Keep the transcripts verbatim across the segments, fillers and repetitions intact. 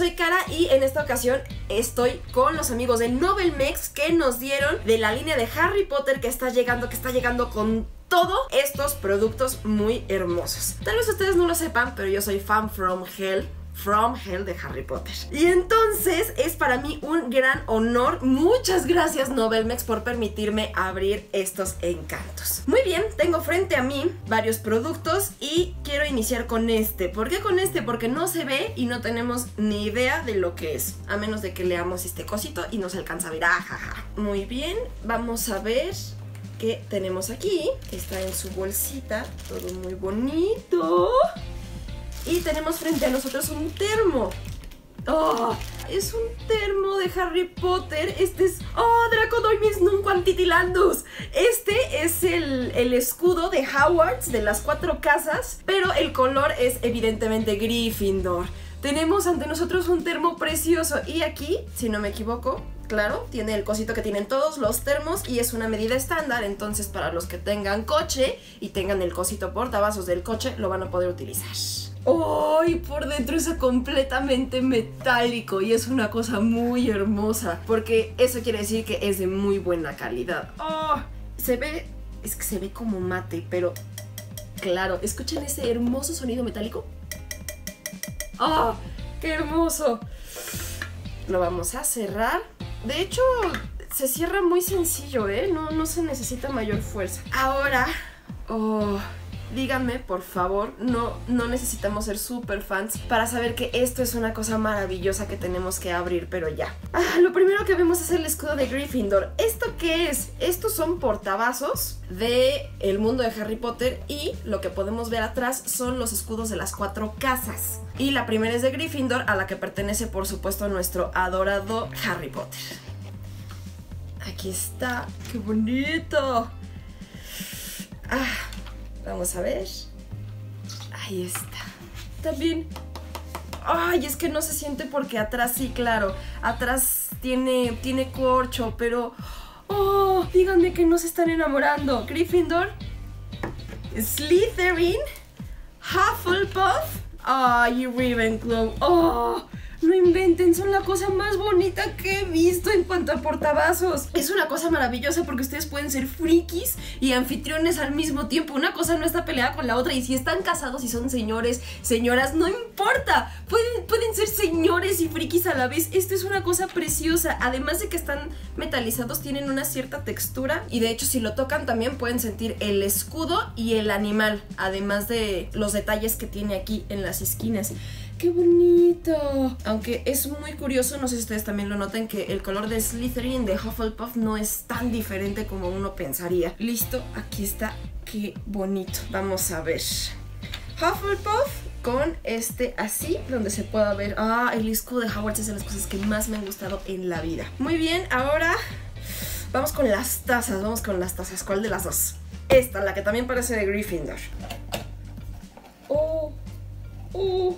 soy Cara y en esta ocasión estoy con los amigos de Nobelmex que nos dieron de la línea de Harry Potter que está llegando, que está llegando con todos estos productos muy hermosos. Tal vez ustedes no lo sepan, pero yo soy fan from hell. From Hell de Harry Potter. Y entonces es para mí un gran honor. Muchas gracias Nobelmex por permitirme abrir estos encantos. Muy bien, tengo frente a mí varios productos y quiero iniciar con este. ¿Por qué con este? Porque no se ve y no tenemos ni idea de lo que es, a menos de que leamos este cosito y no se alcanza a ver. Ajaja. Muy bien, vamos a ver qué tenemos aquí. Está en su bolsita, todo muy bonito. Y tenemos frente a nosotros un termo. ¡Oh! Es un termo de Harry Potter. Este es... ¡Oh! Draco Doimis Nunquam Titilandus. Este es el, el escudo de Hogwarts, de las cuatro casas, pero el color es evidentemente Gryffindor. Tenemos ante nosotros un termo precioso. Y aquí, si no me equivoco, claro, tiene el cosito que tienen todos los termos y es una medida estándar. Entonces para los que tengan coche y tengan el cosito portavasos del coche, lo van a poder utilizar. ¡Oh! Y por dentro es completamente metálico y es una cosa muy hermosa, porque eso quiere decir que es de muy buena calidad. ¡Oh! Se ve... es que se ve como mate, pero... claro, ¿escuchan ese hermoso sonido metálico? ¡Oh! ¡Qué hermoso! Lo vamos a cerrar. De hecho, se cierra muy sencillo, ¿eh? No, no se necesita mayor fuerza. Ahora... ¡oh! Díganme, por favor, no, no necesitamos ser super fans para saber que esto es una cosa maravillosa que tenemos que abrir, pero ya. Ah, lo primero que vemos es el escudo de Gryffindor. ¿Esto qué es? Estos son portavasos del mundo de Harry Potter y lo que podemos ver atrás son los escudos de las cuatro casas. Y la primera es de Gryffindor, a la que pertenece, por supuesto, nuestro adorado Harry Potter. Aquí está. ¡Qué bonito! Ah... Vamos a ver. Ahí está. También... ay, es que no se siente porque atrás sí, claro. Atrás tiene, tiene corcho, pero... oh, díganme que no se están enamorando. Gryffindor, Slytherin, Hufflepuff, ay, oh, Ravenclaw. Oh, no inventen, son la cosa más bonita que he visto en cuanto a portavasos. Es una cosa maravillosa porque ustedes pueden ser frikis y anfitriones al mismo tiempo. Una cosa no está peleada con la otra y si están casados y son señores, señoras, no importa. Pueden, pueden ser señores y frikis a la vez. Esto es una cosa preciosa. Además de que están metalizados, tienen una cierta textura y de hecho si lo tocan también pueden sentir el escudo y el animal, además de los detalles que tiene aquí en las esquinas. ¡Qué bonito! Aunque es muy curioso, no sé si ustedes también lo notan, que el color de Slytherin de Hufflepuff no es tan diferente como uno pensaría. Listo, aquí está. ¡Qué bonito! Vamos a ver. Hufflepuff con este así, donde se pueda ver... ah, el escudo de Hogwarts es de las cosas que más me han gustado en la vida. Muy bien, ahora vamos con las tazas. Vamos con las tazas. ¿Cuál de las dos? Esta, la que también parece de Gryffindor. ¡Oh! ¡Oh!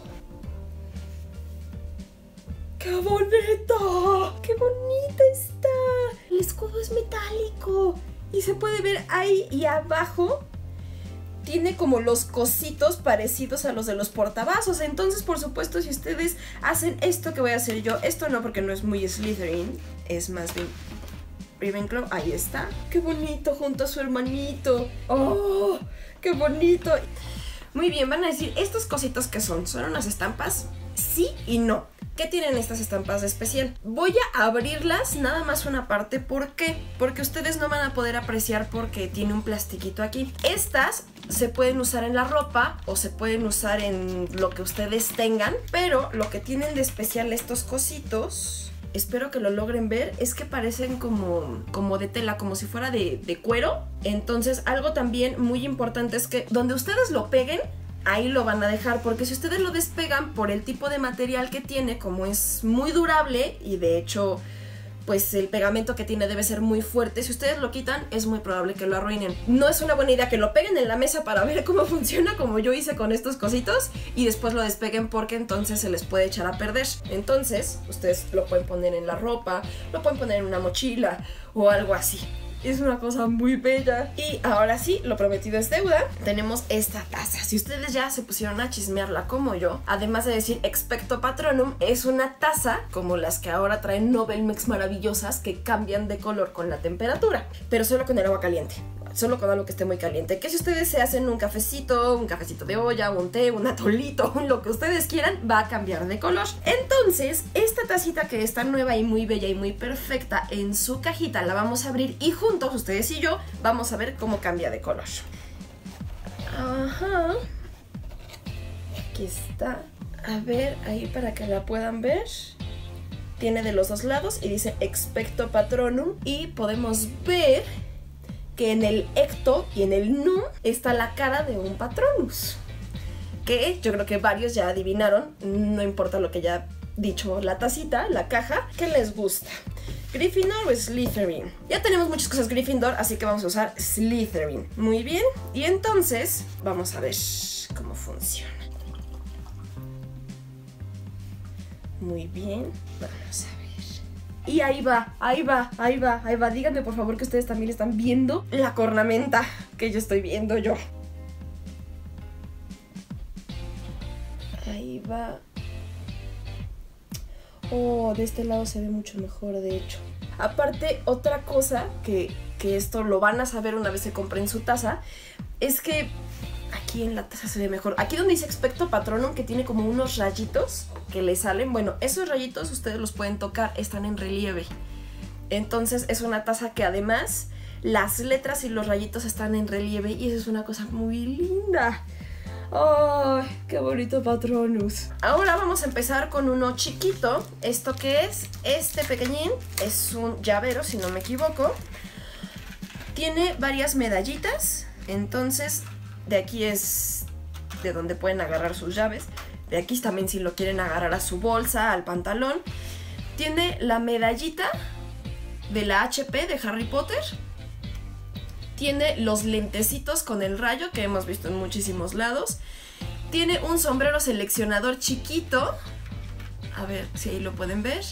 ¡Qué bonito! ¡Qué bonita está! El escudo es metálico y se puede ver ahí y abajo tiene como los cositos parecidos a los de los portavasos. Entonces, por supuesto, si ustedes hacen esto que voy a hacer yo, esto no porque no es muy Slytherin, es más bien Ravenclaw, ahí está. ¡Qué bonito junto a su hermanito! ¡Oh! ¡Qué bonito! Muy bien, van a decir, ¿estos cositos qué son? ¿Son unas estampas? Sí y no. ¿Qué tienen estas estampas de especial? Voy a abrirlas nada más una parte. ¿Por qué? Porque ustedes no van a poder apreciar porque tiene un plastiquito aquí. Estas se pueden usar en la ropa o se pueden usar en lo que ustedes tengan, pero lo que tienen de especial estos cositos, espero que lo logren ver, es que parecen como, como de tela, como si fuera de, de cuero. Entonces algo también muy importante es que donde ustedes lo peguen, ahí lo van a dejar, porque si ustedes lo despegan por el tipo de material que tiene, como es muy durable y de hecho pues el pegamento que tiene debe ser muy fuerte, si ustedes lo quitan es muy probable que lo arruinen. No es una buena idea que lo peguen en la mesa para ver cómo funciona, como yo hice con estos cositos, y después lo despeguen porque entonces se les puede echar a perder. Entonces ustedes lo pueden poner en la ropa, lo pueden poner en una mochila o algo así. Es una cosa muy bella. Y ahora sí, lo prometido es deuda. Tenemos esta taza. Si ustedes ya se pusieron a chismearla como yo, además de decir Expecto Patronum, es una taza como las que ahora traen Nobelmex maravillosas que cambian de color con la temperatura, pero solo con el agua caliente. Solo con algo que esté muy caliente. Que si ustedes se hacen un cafecito, un cafecito de olla, un té, un atolito, lo que ustedes quieran, va a cambiar de color. Entonces, esta tacita que está nueva y muy bella y muy perfecta en su cajita, la vamos a abrir y juntos, ustedes y yo, vamos a ver cómo cambia de color. Ajá. Aquí está. A ver, ahí para que la puedan ver. Tiene de los dos lados y dice Expecto Patronum. Y podemos ver que en el ecto y en el num está la cara de un Patronus, que yo creo que varios ya adivinaron, no importa lo que haya dicho la tacita, la caja, que les gusta. Gryffindor o Slytherin. Ya tenemos muchas cosas Gryffindor, así que vamos a usar Slytherin. Muy bien, y entonces vamos a ver cómo funciona. Muy bien, vamos a ver. Y ahí va, ahí va, ahí va, ahí va. Díganme por favor que ustedes también están viendo la cornamenta que yo estoy viendo yo. Ahí va. Oh, de este lado se ve mucho mejor, de hecho. Aparte, otra cosa que, que esto lo van a saber una vez se compren su taza, es que aquí en la taza se ve mejor. Aquí donde dice Expecto Patronum, que tiene como unos rayitos que le salen, bueno, esos rayitos ustedes los pueden tocar, están en relieve. Entonces es una taza que además las letras y los rayitos están en relieve y eso es una cosa muy linda. ¡Ay, qué bonito Patronus! Ahora vamos a empezar con uno chiquito. ¿Esto qué es? Este pequeñín es un llavero, si no me equivoco. Tiene varias medallitas, entonces de aquí es de donde pueden agarrar sus llaves. De aquí también si lo quieren agarrar a su bolsa, al pantalón. Tiene la medallita de la H P de Harry Potter. Tiene los lentecitos con el rayo que hemos visto en muchísimos lados. Tiene un sombrero seleccionador chiquito. A ver si ahí lo pueden ver.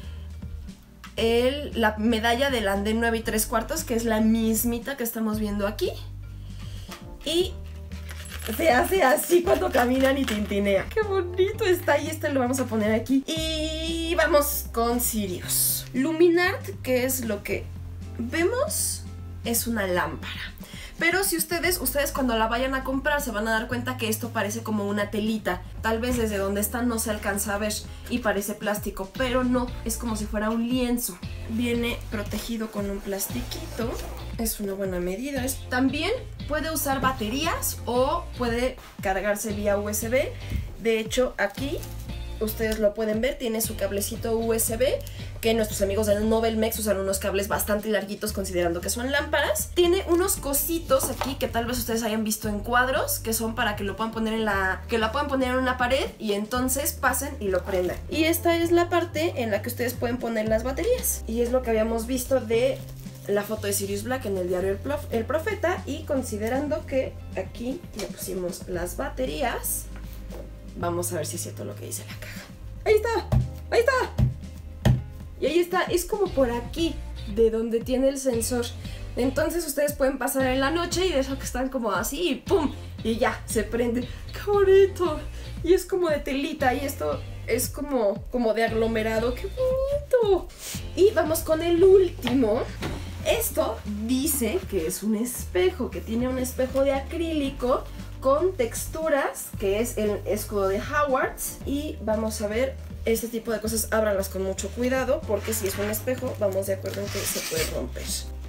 El, la medalla del andén nueve y tres cuartos, que es la mismita que estamos viendo aquí. Y se hace así cuando caminan y tintinea. ¡Qué bonito está! Y este lo vamos a poner aquí. Y vamos con Sirius. Luminart, que es lo que vemos, es una lámpara. Pero si ustedes, ustedes cuando la vayan a comprar se van a dar cuenta que esto parece como una telita. Tal vez desde donde está no se alcanza a ver y parece plástico, pero no, es como si fuera un lienzo. Viene protegido con un plastiquito. Es una buena medida. También puede usar baterías o puede cargarse vía U S B. De hecho, aquí ustedes lo pueden ver, tiene su cablecito U S B, que nuestros amigos del Nobelmex usan unos cables bastante larguitos considerando que son lámparas. Tiene unos cositos aquí que tal vez ustedes hayan visto en cuadros, que son para que lo puedan poner en la, que la puedan poner en una pared y entonces pasen y lo prendan. Y esta es la parte en la que ustedes pueden poner las baterías. Y es lo que habíamos visto de la foto de Sirius Black en el diario El, Prof El Profeta. Y considerando que aquí le pusimos las baterías, vamos a ver si es cierto lo que dice la caja. ¡Ahí está! ¡Ahí está! Y ahí está, es como por aquí, de donde tiene el sensor. Entonces ustedes pueden pasar en la noche y de eso que están como así y ¡pum! Y ya, se prende. ¡Qué bonito! Y es como de telita y esto es como, como de aglomerado. ¡Qué bonito! Y vamos con el último. Esto dice que es un espejo, que tiene un espejo de acrílico con texturas, que es el escudo de Hogwarts. Y vamos a ver este tipo de cosas, ábranlas con mucho cuidado, porque si es un espejo, vamos de acuerdo en que se puede romper.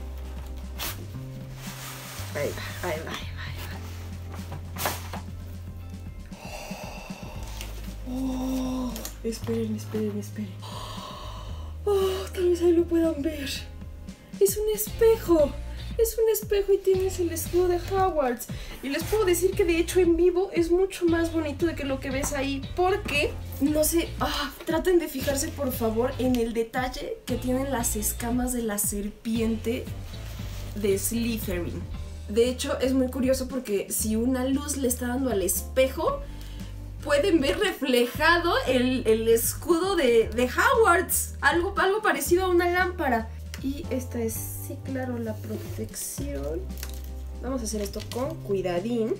Ahí va, ahí va, ahí va, ahí va. Oh, esperen, esperen, esperen. Oh, tal vez ahí lo puedan ver. Es un espejo. Es un espejo y tienes el escudo de Hogwarts. Y les puedo decir que de hecho en vivo es mucho más bonito de que lo que ves ahí. Porque, no sé, oh, traten de fijarse por favor en el detalle que tienen las escamas de la serpiente de Slytherin. De hecho es muy curioso porque si una luz le está dando al espejo, pueden ver reflejado el, el escudo de, de Hogwarts. Algo, algo parecido a una lámpara. Y esta es, sí, claro, la protección. Vamos a hacer esto con cuidadín.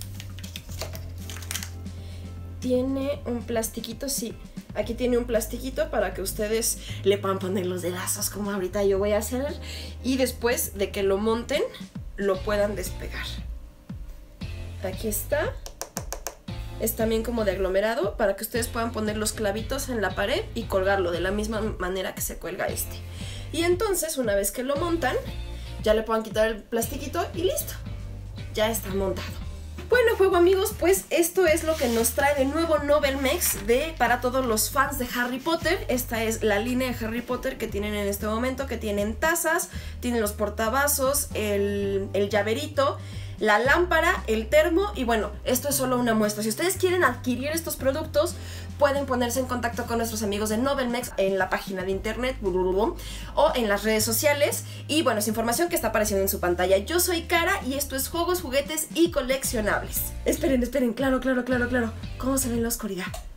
Tiene un plastiquito, sí. Aquí tiene un plastiquito para que ustedes le puedan poner los dedazos como ahorita yo voy a hacer. Y después de que lo monten, lo puedan despegar. Aquí está. Es también como de aglomerado para que ustedes puedan poner los clavitos en la pared y colgarlo de la misma manera que se cuelga este. Y entonces, una vez que lo montan, ya le puedan quitar el plastiquito y listo. Ya está montado. Bueno, juego amigos, pues esto es lo que nos trae de nuevo Nobelmex de, para todos los fans de Harry Potter. Esta es la línea de Harry Potter que tienen en este momento, que tienen tazas, tienen los portavasos, el, el llaverito, la lámpara, el termo y bueno, esto es solo una muestra. Si ustedes quieren adquirir estos productos, pueden ponerse en contacto con nuestros amigos de Nobelmex en la página de internet o en las redes sociales. Y bueno, es información que está apareciendo en su pantalla. Yo soy Cara y esto es Juegos, Juguetes y Coleccionables. Esperen, esperen, claro, claro, claro, claro. ¿Cómo se ve en la oscuridad?